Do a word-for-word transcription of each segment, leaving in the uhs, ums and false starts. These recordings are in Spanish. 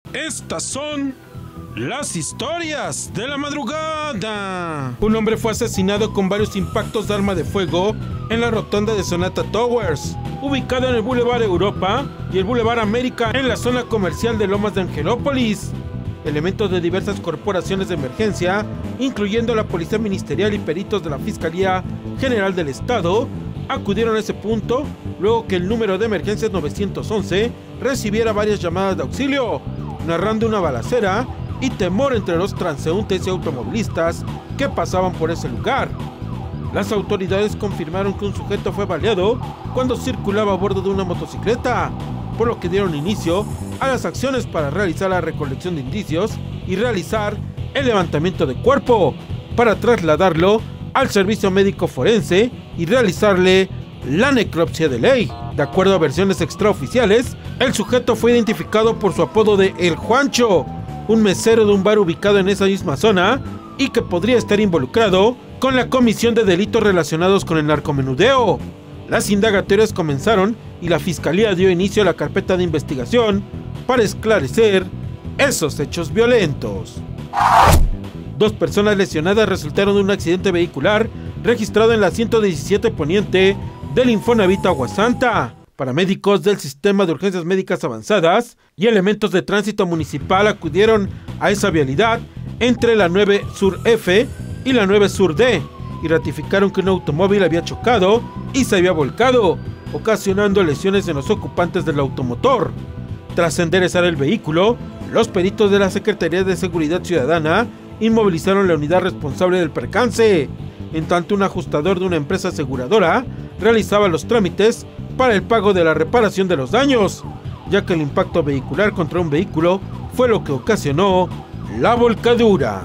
Estas son las historias de la madrugada. Un hombre fue asesinado con varios impactos de arma de fuego en la rotonda de Sonata Towers, ubicada en el Boulevard Europa y el Boulevard América en la zona comercial de Lomas de Angelópolis. Elementos de diversas corporaciones de emergencia, incluyendo la Policía Ministerial y peritos de la Fiscalía General del Estado, acudieron a ese punto luego que el número de emergencias nueve once recibiera varias llamadas de auxilio, narrando una balacera y temor entre los transeúntes y automovilistas que pasaban por ese lugar. Las autoridades confirmaron que un sujeto fue baleado cuando circulaba a bordo de una motocicleta, por lo que dieron inicio a las acciones para realizar la recolección de indicios y realizar el levantamiento de cuerpo para trasladarlo al servicio médico forense y realizarle la necropsia de ley. De acuerdo a versiones extraoficiales, el sujeto fue identificado por su apodo de El Juancho, un mesero de un bar ubicado en esa misma zona y que podría estar involucrado con la comisión de delitos relacionados con el narcomenudeo. Las indagatorias comenzaron y la fiscalía dio inicio a la carpeta de investigación para esclarecer esos hechos violentos. Dos personas lesionadas resultaron de un accidente vehicular registrado en la ciento diecisiete Poniente del Infonavit Aguasanta. Paramédicos del Sistema de Urgencias Médicas Avanzadas y elementos de tránsito municipal acudieron a esa vialidad entre la nueve Sur F y la nueve Sur D y ratificaron que un automóvil había chocado y se había volcado, ocasionando lesiones en los ocupantes del automotor. Tras enderezar el vehículo, los peritos de la Secretaría de Seguridad Ciudadana inmovilizaron la unidad responsable del percance, en tanto un ajustador de una empresa aseguradora realizaba los trámites para el pago de la reparación de los daños, ya que el impacto vehicular contra un vehículo fue lo que ocasionó la volcadura.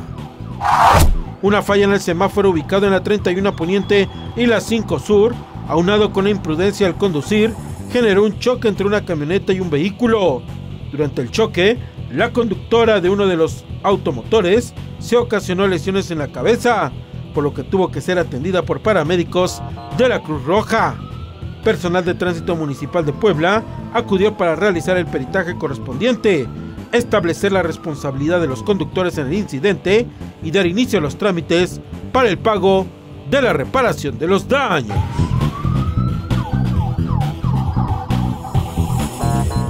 Una falla en el semáforo ubicado en la treinta y uno Poniente y la cinco Sur, aunado con la imprudencia al conducir, generó un choque entre una camioneta y un vehículo. Durante el choque, la conductora de uno de los automotores se ocasionó lesiones en la cabeza, por lo que tuvo que ser atendida por paramédicos de la Cruz Roja. Personal de Tránsito Municipal de Puebla acudió para realizar el peritaje correspondiente, establecer la responsabilidad de los conductores en el incidente y dar inicio a los trámites para el pago de la reparación de los daños.